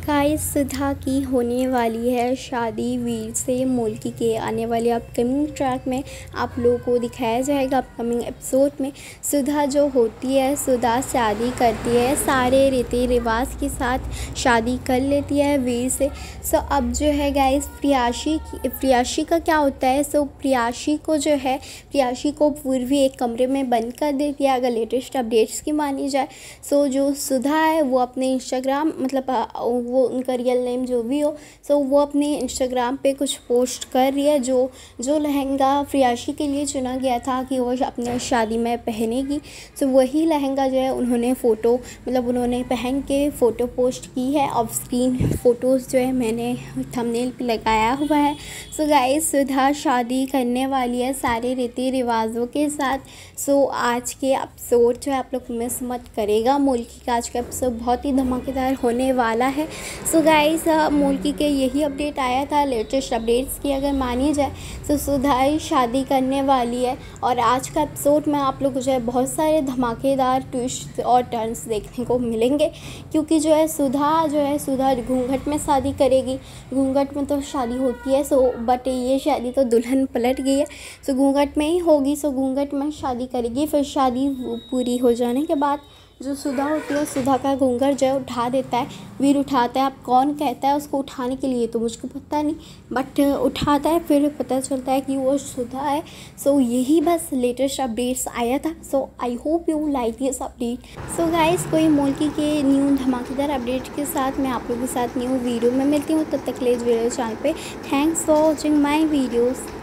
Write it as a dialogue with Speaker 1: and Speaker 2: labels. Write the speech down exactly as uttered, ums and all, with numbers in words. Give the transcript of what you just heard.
Speaker 1: Guys सुधा की होने वाली है शादी वीर से मुल्की के आने वाले अपकमिंग ट्रैक में आप लोगों को दिखाया जाएगा। अपकमिंग एपिसोड में सुधा जो होती है, सुधा शादी करती है, सारे रीति रिवाज के साथ शादी कर लेती है वीर से। सो अब जो है गाइस प्रियाशी की प्रियाशी का क्या होता है। सो प्रियाशी को जो है प्रियाशी को पूर्वी एक कमरे में बंद कर देती है अगर लेटेस्ट अपडेट्स की मानी जाए। सो जो सुधा है वो अपने इंस्टाग्राम मतलब वो उनका रियल नेम जो भी हो, सो वो अपने इंस्टाग्राम पे कुछ पोस्ट कर रही है। जो जो लहंगा प्रियाशी के लिए चुना गया था कि वो अपने शादी में पहनेगी, सो वही लहंगा जो है उन्होंने फ़ोटो मतलब उन्होंने पहन के फ़ोटो पोस्ट की है। ऑफ स्क्रीन फ़ोटोज़ जो है मैंने थंबनेल पे लगाया हुआ है। सो गाइस सुधा शादी करने वाली है सारे रीति रिवाजों के साथ। सो आज के एपिसोड जो है आप लोग मिस मत करेगा। मुल्की का आज का एपिसोड बहुत ही धमाकेदार होने वाला है। सो गाइस मुल्की के यही अपडेट आया था लेटेस्ट अपडेट्स की अगर मानी जाए। सो सुधा शादी करने वाली है और आज का एपिसोड में आप लोग को जो है बहुत सारे धमाकेदार ट्विस्ट और टर्न्स देखने को मिलेंगे, क्योंकि जो है सुधा जो है सुधा घूंघट में शादी करेगी। घूंघट में तो शादी होती है, सो बट ये शादी तो दुल्हन पलट गई है, सो घूंघट में ही होगी। सो घूंघट में शादी करेगी। फिर शादी पूरी हो जाने के बाद जो सुधा होती है सुधा का घूंघट जो है उठा देता है, वीर उठाता है। अब कौन कहता है उसको उठाने के लिए तो मुझको पता नहीं, बट उठाता है। फिर पता चलता है कि वो सुधा है। सो यही बस लेटेस्ट अपडेट्स आया था। So I hope you like this update. So guys कोई मुल्की के न्यू धमाकेदार अपडेट के साथ मैं आप लोगों के साथ न्यू वीडियो में मिलती हूँ। तब तक के लिए वीडियो चैनल पे thanks for watching my videos.